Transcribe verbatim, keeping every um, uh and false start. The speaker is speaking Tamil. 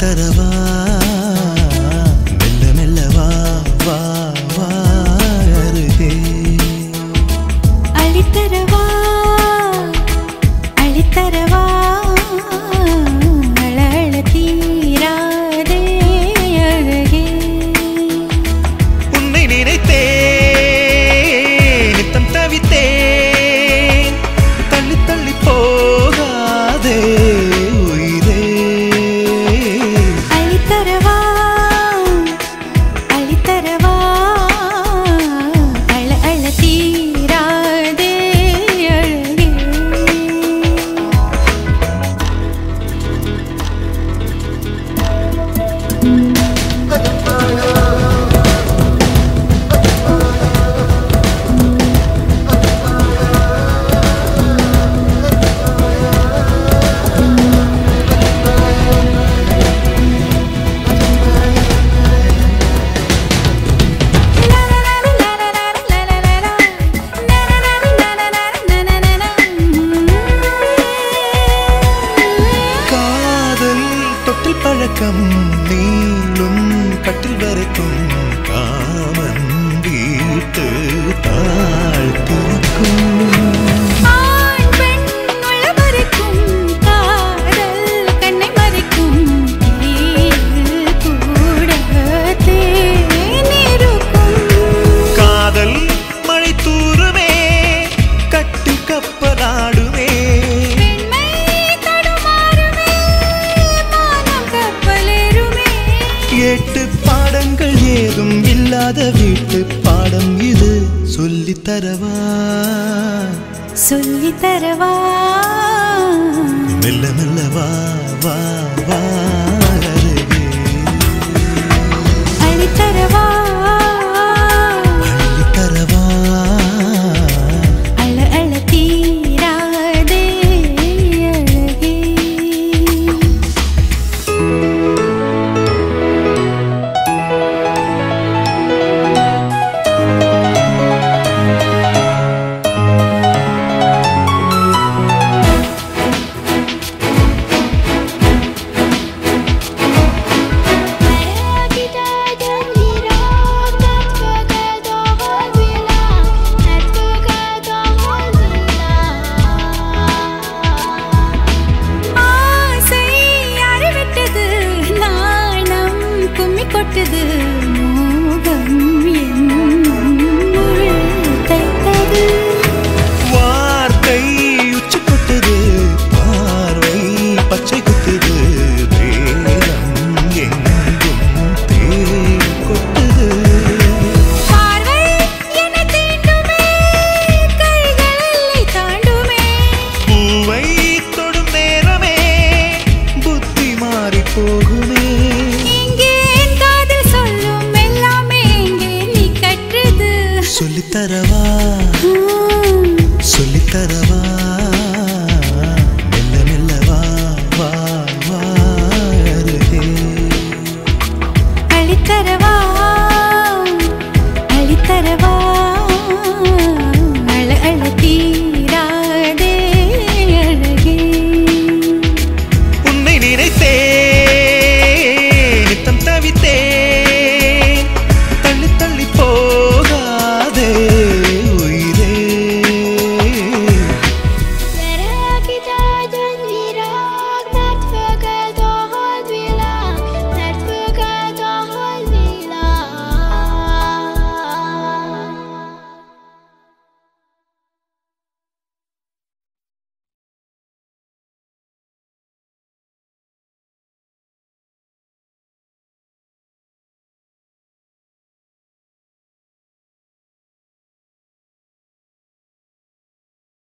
அள்ளித்தரவா மெல்ல மெல்ல வா வா வா அருகே அள்ளித்தரவா அள்ளித்தரவா அழ அழ தீராதே அழகே உன்னை நினைத்தேன் நித்தம் தவித்தேன் தள்ளி தள்ளி போகாதே பழக்கம் நீளும் கட்டில் வரைக்கும் காமன் வீட்டு தாழ்த்திருக்கும் ஆண் பெண் உள்ள வரைக்கும் காதல் கண்ணை மறைக்கும் கூட தேனிருக்கும் காதல் மழை தூருமே கட்டு கப்பலாடுமே எட்டு பாடங்கள் ஏதும் இல்லாத வீட்டு பாடம் இது சொல்லித்தரவா சொல்லித்தரவா மெல்ல மெல்ல வா வா வா அள்ளித்தரவா அள்ளித்தரவா அழ அழ தீராதே அழகே வார்த்தை உச்சி கொட்டது பார்வை பச்சை குத்துது வேதம் எங்கும் தேன் கொட்டது பார்வை என தீண்டுமே கைகளை தாண்டுமே பூவை தொடும் நேரமே புத்தி மாறி போகுமே சொல்லித்தரவா